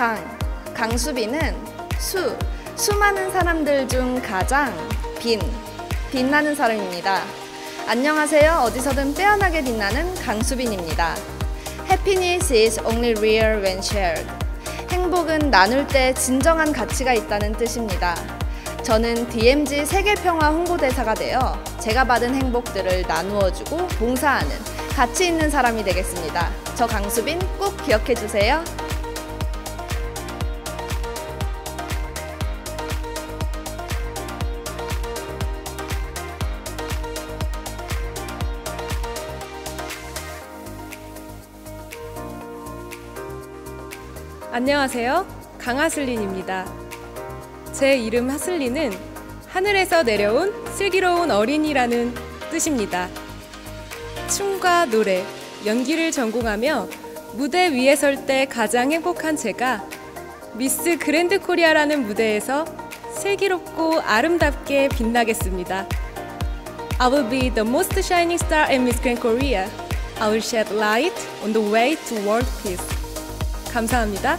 강수빈은 수많은 사람들 중 가장 빛나는 사람입니다. 안녕하세요. 어디서든 빼어나게 빛나는 강수빈입니다. Happiness is only real when shared. 행복은 나눌 때 진정한 가치가 있다는 뜻입니다. 저는 DMZ 세계평화 홍보대사가 되어 제가 받은 행복들을 나누어주고 봉사하는 가치 있는 사람이 되겠습니다. 저 강수빈 꼭 기억해 주세요. 안녕하세요. 강하슬린입니다. 제 이름 하슬린은 하늘에서 내려온 슬기로운 어린이라는 뜻입니다. 춤과 노래, 연기를 전공하며 무대 위에 설 때 가장 행복한 제가 미스 그랜드 코리아라는 무대에서 슬기롭고 아름답게 빛나겠습니다. I will be the most shining star in Miss Grand Korea. I will shed light on the way to world peace. 감사합니다.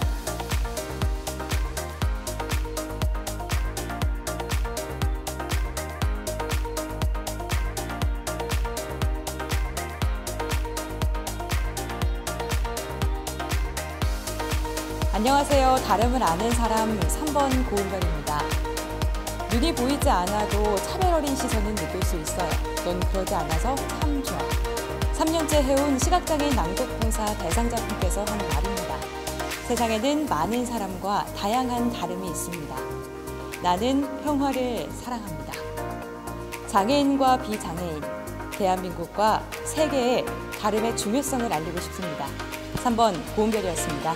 안녕하세요. 다름을 아는 사람 3번 고은별입니다. 눈이 보이지 않아도 차별 어린 시선은 느낄 수 있어요. 넌 그러지 않아서 참 좋아. 3년째 해온 시각장애인 낭독봉사 대상자분께서 한 말입니다. 세상에는 많은 사람과 다양한 다름이 있습니다. 나는 평화를 사랑합니다. 장애인과 비장애인, 대한민국과 세계에 다름의 중요성을 알리고 싶습니다. 3번 고은별이었습니다.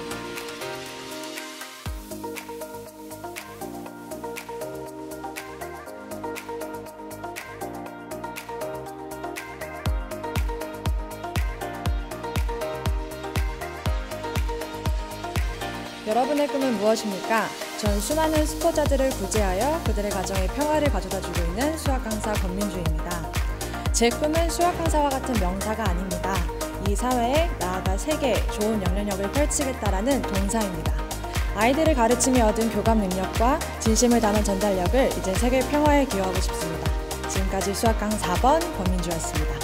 여러분의 꿈은 무엇입니까? 전 수많은 수포자들을 구제하여 그들의 가정에 평화를 가져다주고 있는 수학 강사 권민주입니다. 제 꿈은 수학 강사와 같은 명사가 아닙니다. 이 사회에 나아가 세계에 좋은 영향력을 펼치겠다라는 동사입니다. 아이들을 가르치며 얻은 교감 능력과 진심을 담은 전달력을 이제 세계 평화에 기여하고 싶습니다. 지금까지 수학 강사 4번 권민주였습니다.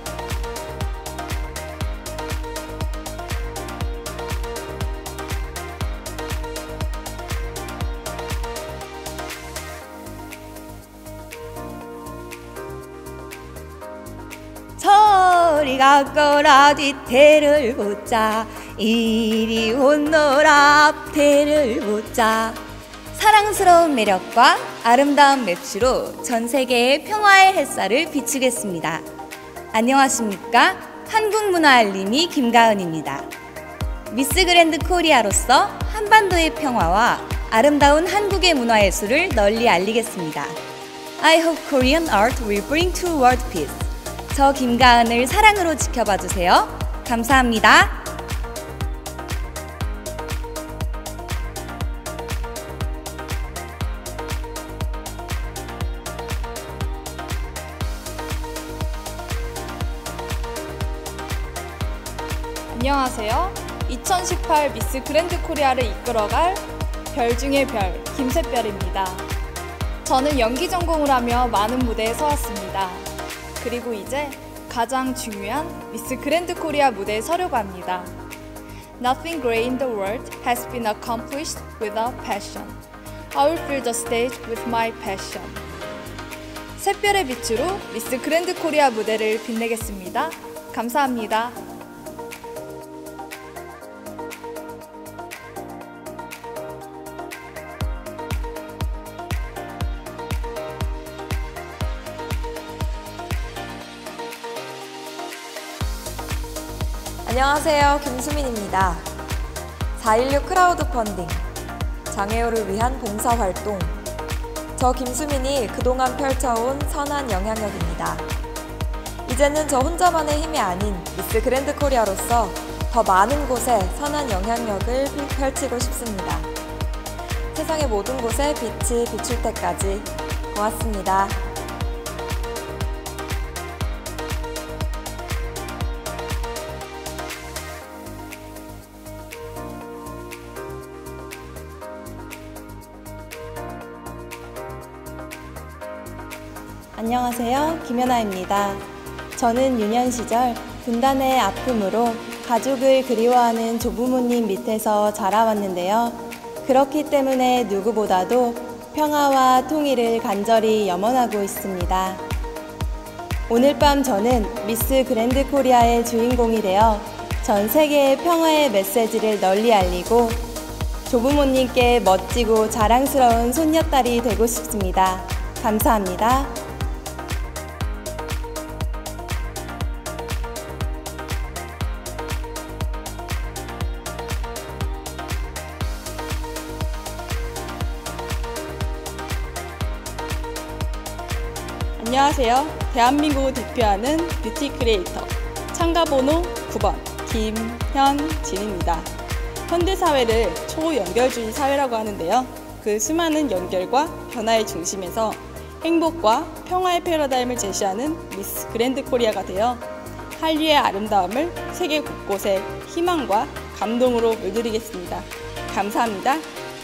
저리가 거라 뒤태를 보자 이리 온너라 앞태를 보자. 사랑스러운 매력과 아름다운 맵시로 전 세계의 평화의 햇살을 비추겠습니다. 안녕하십니까? 한국문화알림이 김가은입니다. 미스 그랜드 코리아로서 한반도의 평화와 아름다운 한국의 문화예술을 널리 알리겠습니다. I hope Korean art will bring to world peace. 저 김가은을 사랑으로 지켜봐 주세요. 감사합니다. 안녕하세요. 2018 미스 그랜드 코리아를 이끌어갈 별 중의 별, 김샛별입니다. 저는 연기 전공을 하며 많은 무대에 서왔습니다. 그리고 이제 가장 중요한 미스 그랜드 코리아 무대에 서려고 합니다. Nothing great in the world has been accomplished without passion. I will fill the stage with my passion. 샛별의 빛으로 미스 그랜드 코리아 무대를 빛내겠습니다. 감사합니다. 안녕하세요. 김수민입니다. 4.16 크라우드 펀딩, 장애우를 위한 봉사활동. 저 김수민이 그동안 펼쳐온 선한 영향력입니다. 이제는 저 혼자만의 힘이 아닌 미스 그랜드 코리아로서 더 많은 곳에 선한 영향력을 펼치고 싶습니다. 세상의 모든 곳에 빛이 비출 때까지. 고맙습니다. 안녕하세요. 김연아입니다. 저는 유년 시절 분단의 아픔으로 가족을 그리워하는 조부모님 밑에서 자라왔는데요. 그렇기 때문에 누구보다도 평화와 통일을 간절히 염원하고 있습니다. 오늘 밤 저는 미스 그랜드 코리아의 주인공이 되어 전 세계에 평화의 메시지를 널리 알리고 조부모님께 멋지고 자랑스러운 손녀딸이 되고 싶습니다. 감사합니다. 안녕하세요. 대한민국을 대표하는 뷰티 크리에이터 참가번호 9번 김현진입니다. 현대사회를 초연결주의 사회라고 하는데요. 그 수많은 연결과 변화의 중심에서 행복과 평화의 패러다임을 제시하는 미스 그랜드 코리아가 되어 한류의 아름다움을 세계 곳곳에 희망과 감동으로 물들이겠습니다. 감사합니다.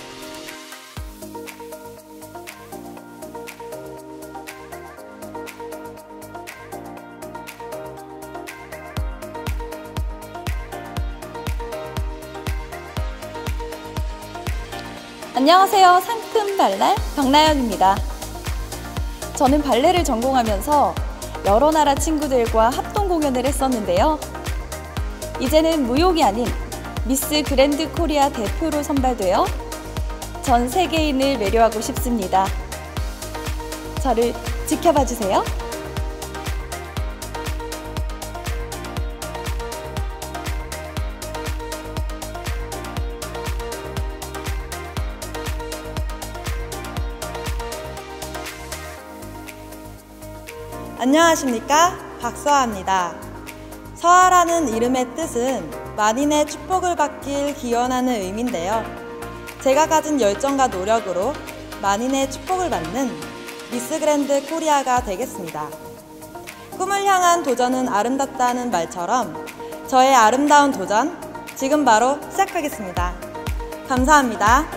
안녕하세요. 상큼 발랄 박나연입니다. 저는 발레를 전공하면서 여러 나라 친구들과 합동 공연을 했었는데요. 이제는 무용이 아닌 미스 그랜드 코리아 대표로 선발되어 전 세계인을 매료하고 싶습니다. 저를 지켜봐 주세요. 안녕하십니까? 박서아입니다. 서아라는 이름의 뜻은 만인의 축복을 받길 기원하는 의미인데요. 제가 가진 열정과 노력으로 만인의 축복을 받는 미스 그랜드 코리아가 되겠습니다. 꿈을 향한 도전은 아름답다는 말처럼 저의 아름다운 도전 지금 바로 시작하겠습니다. 감사합니다.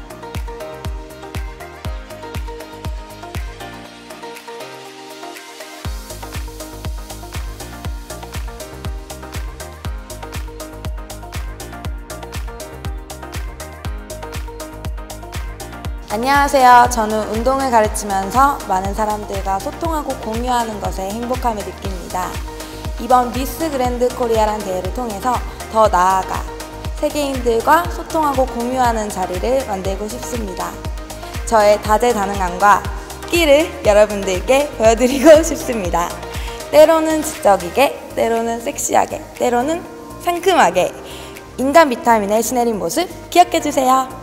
안녕하세요. 저는 운동을 가르치면서 많은 사람들과 소통하고 공유하는 것에 행복함을 느낍니다. 이번 미스 그랜드 코리아란 대회를 통해서 더 나아가 세계인들과 소통하고 공유하는 자리를 만들고 싶습니다. 저의 다재다능함과 끼를 여러분들께 보여드리고 싶습니다. 때로는 지적이게, 때로는 섹시하게, 때로는 상큼하게 인간 비타민의 신혜린 모습 기억해주세요.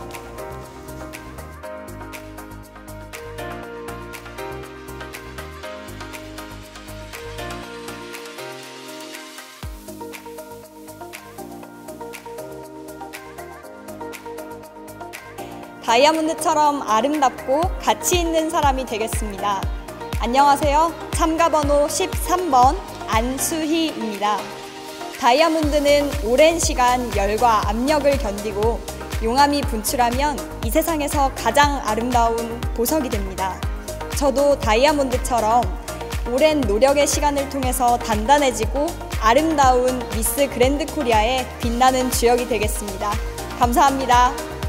다이아몬드처럼 아름답고 가치 있는 사람이 되겠습니다. 안녕하세요. 참가번호 13번 안수희입니다. 다이아몬드는 오랜 시간 열과 압력을 견디고 용암이 분출하면 이 세상에서 가장 아름다운 보석이 됩니다. 저도 다이아몬드처럼 오랜 노력의 시간을 통해서 단단해지고 아름다운 미스 그랜드 코리아의 빛나는 주역이 되겠습니다. 감사합니다.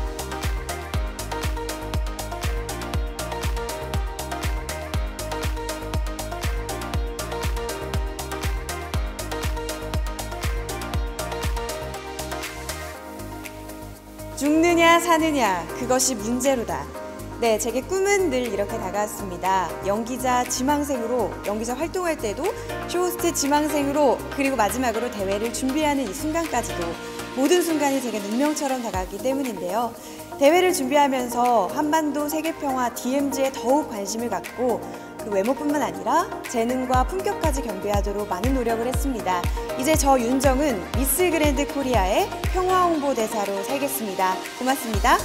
죽느냐 사느냐 그것이 문제로다. 네, 제게 꿈은 늘 이렇게 다가왔습니다. 연기자 지망생으로 연기자 활동할 때도 쇼호스트 지망생으로 그리고 마지막으로 대회를 준비하는 이 순간까지도 모든 순간이 제게 운명처럼 다가왔기 때문인데요. 대회를 준비하면서 한반도 세계평화 DMZ에 더욱 관심을 갖고 그 외모뿐만 아니라 재능과 품격까지 겸비하도록 많은 노력을 했습니다. 이제 저 윤정은 미스 그랜드 코리아의 평화 홍보대사로 살겠습니다. 고맙습니다.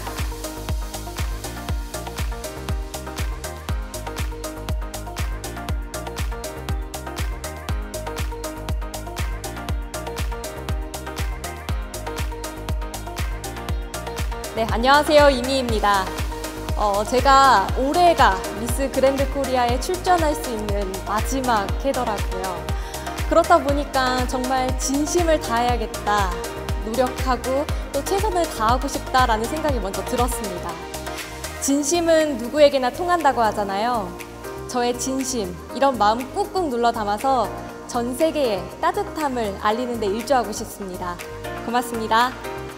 네, 안녕하세요. 이미입니다. 제가 올해가 미스 그랜드 코리아에 출전할 수 있는 마지막 해더라고요. 그렇다 보니까 정말 진심을 다해야겠다, 노력하고 또 최선을 다하고 싶다라는 생각이 먼저 들었습니다. 진심은 누구에게나 통한다고 하잖아요. 저의 진심, 이런 마음 꾹꾹 눌러 담아서 전 세계에 따뜻함을 알리는 데 일조하고 싶습니다. 고맙습니다.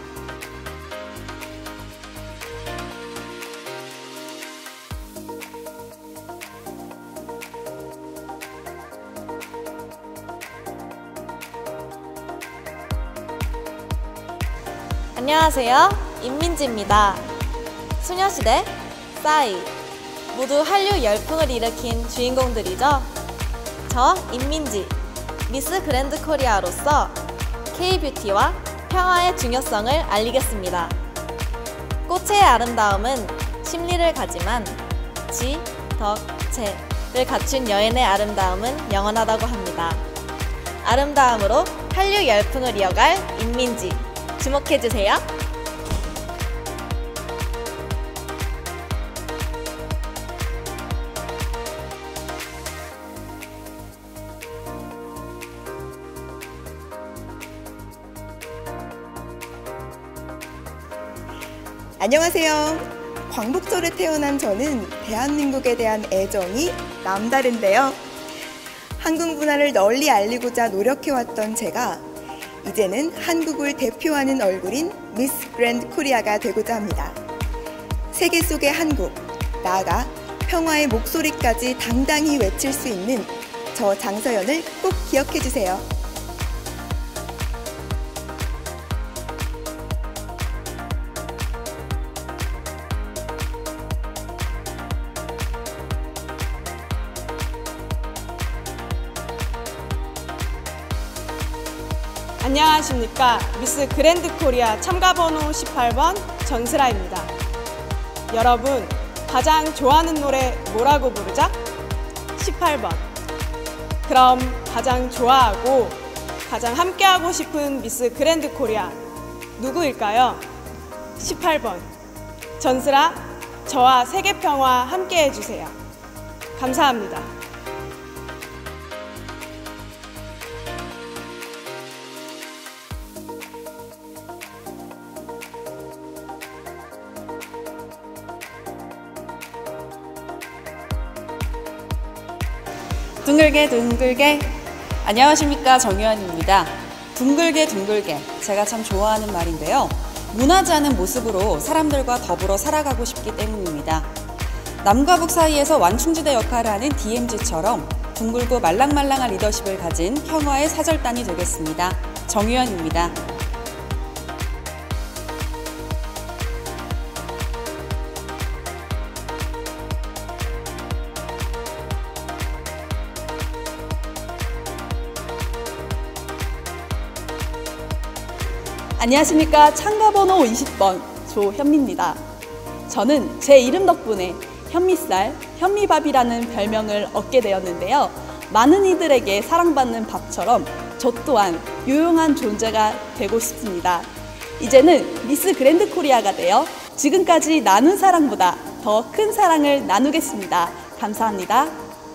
안녕하세요. 임민지입니다. 소녀시대, 싸이 모두 한류 열풍을 일으킨 주인공들이죠. 저 임민지, 미스 그랜드 코리아로서 K-뷰티와 평화의 중요성을 알리겠습니다. 꽃의 아름다움은 심리를 가지만 지, 덕, 재를 갖춘 여인의 아름다움은 영원하다고 합니다. 아름다움으로 한류 열풍을 이어갈 임민지, 주목해주세요. 안녕하세요. 광복절에 태어난 저는 대한민국에 대한 애정이 남다른데요. 한국 문화를 널리 알리고자 노력해왔던 제가 이제는 한국을 대표하는 얼굴인 미스 그랜드 코리아가 되고자 합니다. 세계 속의 한국, 나아가 평화의 목소리까지 당당히 외칠 수 있는 저 장서연을 꼭 기억해주세요. 안녕하십니까. 미스 그랜드 코리아 참가번호 18번 전슬아입니다. 여러분, 가장 좋아하는 노래 뭐라고 부르죠? 18번. 그럼 가장 좋아하고 가장 함께하고 싶은 미스 그랜드 코리아 누구일까요? 18번. 전슬아, 저와 세계평화 함께 해주세요. 감사합니다. 둥글게 둥글게. 안녕하십니까, 정유한입니다. 둥글게 둥글게, 제가 참 좋아하는 말인데요. 무난하지 않은 모습으로 사람들과 더불어 살아가고 싶기 때문입니다. 남과 북 사이에서 완충지대 역할을 하는 DMZ처럼 둥글고 말랑말랑한 리더십을 가진 평화의 사절단이 되겠습니다. 정유한입니다. 안녕하십니까. 참가번호 20번 조현미입니다. 저는 제 이름 덕분에 현미쌀, 현미밥이라는 별명을 얻게 되었는데요. 많은 이들에게 사랑받는 밥처럼 저 또한 유용한 존재가 되고 싶습니다. 이제는 미스 그랜드 코리아가 되어 지금까지 나눈 사랑보다 더 큰 사랑을 나누겠습니다. 감사합니다.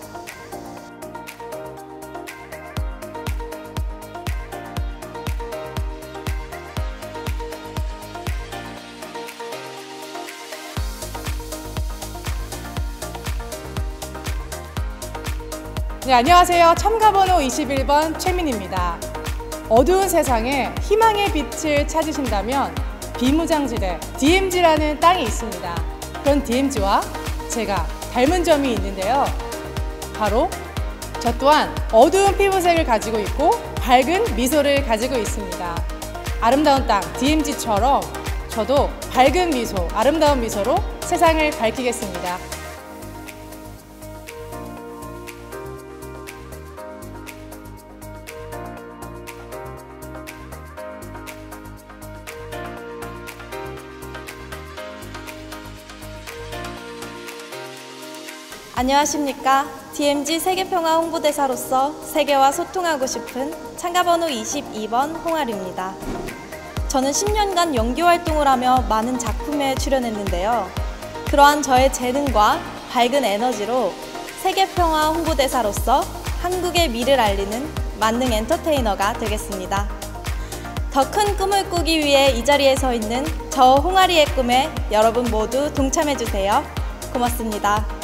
네, 안녕하세요. 참가번호 21번 최민입니다. 어두운 세상에 희망의 빛을 찾으신다면 비무장지대 DMZ라는 땅이 있습니다. 그런 DMZ와 제가 닮은 점이 있는데요. 바로 저 또한 어두운 피부색을 가지고 있고 밝은 미소를 가지고 있습니다. 아름다운 땅 DMZ처럼 저도 밝은 미소, 아름다운 미소로 세상을 밝히겠습니다. 안녕하십니까. DMZ 세계평화 홍보대사로서 세계와 소통하고 싶은 참가번호 22번 홍아리입니다. 저는 10년간 연기 활동을 하며 많은 작품에 출연했는데요. 그러한 저의 재능과 밝은 에너지로 세계평화 홍보대사로서 한국의 미를 알리는 만능 엔터테이너가 되겠습니다. 더 큰 꿈을 꾸기 위해 이 자리에 서 있는 저 홍아리의 꿈에 여러분 모두 동참해주세요. 고맙습니다.